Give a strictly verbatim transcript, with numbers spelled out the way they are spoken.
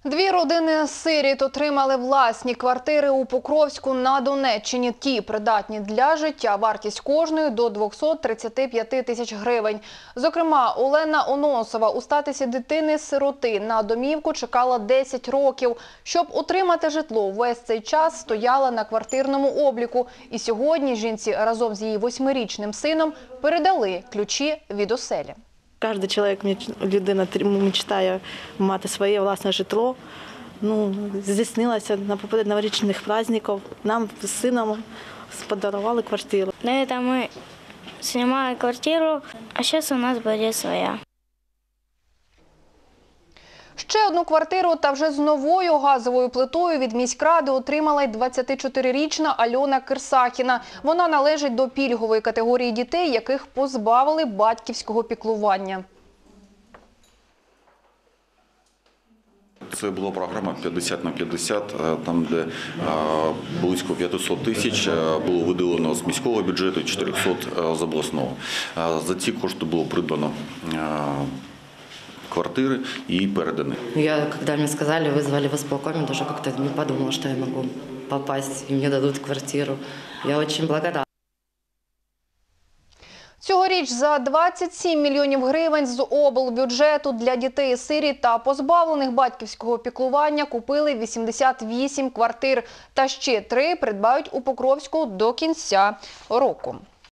Дві родини сиріт отримали власні квартири у Покровську на Донеччині. Ті придатні для життя. Вартість кожної до двохсот тридцяти п'яти тисяч гривень. Зокрема, Олена Оносова у статусі дитини-сироти на домівку чекала десять років. Щоб отримати житло, весь цей час стояла на квартирному обліку. І сьогодні жінці разом з її восьмирічним сином передали ключі від оселі. Кожен чоловік, людина мріяє мати своє власне житло. Ну, здійснилося на поперед новорічних праздників. Нам з сином подарували квартиру. До этого мы снимали квартиру, а сейчас у нас буде своя. Ще одну квартиру та вже з новою газовою плитою від міськради отримала й двадцятичотирирічна Альона Кирсахіна. Вона належить до пільгової категорії дітей, яких позбавили батьківського піклування. Це була програма п'ятдесят на п'ятдесят, там де близько п'ятисот тисяч було виділено з міського бюджету, чотирьохсот з обласного. За ці кошти було придбано квартиры и переданы. Я, когда мне сказали, вызвали в исполкоме, даже как-то не подумала, что я могу попасть, и мне дадут квартиру. Я очень благодарна. Цьогоріч за двадцять сім мільйонів гривень з облбюджету для дітей-сиріт та позбавлених батьківського піклування купили вісімдесят вісім квартир. Та ще три придбають у Покровську до кінця року.